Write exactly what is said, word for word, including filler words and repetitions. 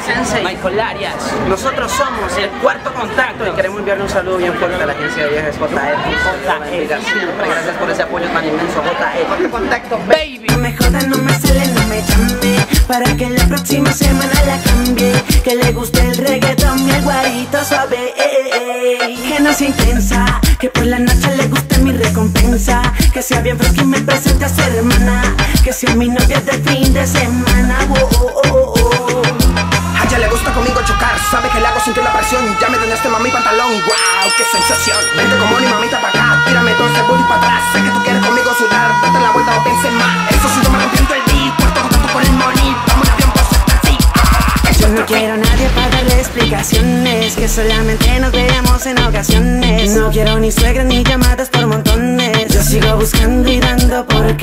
Sensei, Michael Arias. Nosotros somos el Cuarto Contacto y queremos enviarle un saludo bien fuerte a la agencia de viajes J E. Siempre gracias por ese apoyo tan inmenso, J E. Cuarto Contacto, baby. No me jodas, no me sale, no me llame, para que la próxima semana la cambie. Que le guste el reggaetón y el guarito suave, eh, eh, eh. Que no sea intensa, que por la noche le guste mi recompensa. Que sea bien fresca y me presente a ser hermana. Que sea mi novia de fin de semana, oh, oh, oh, oh. A ella le gusta conmigo chocar, sabe que le hago sentir la presión. Ya me dañaste mami pantalón, wow, qué sensación. Vente como ni mamita pa' acá, tírame todo ese booty pa' atrás. Sé que tú quieres conmigo sudar, date la vuelta o pienses más. Eso sí yo me arrepiento el beat, Cuarto Contacto por el money. Vamos a tiempo, suelta así, ah, Yo no quiero a nadie para darle explicaciones, que solamente nos veamos en ocasiones. No quiero ni suegras ni llamadas por montones. Yo sigo buscando y dando por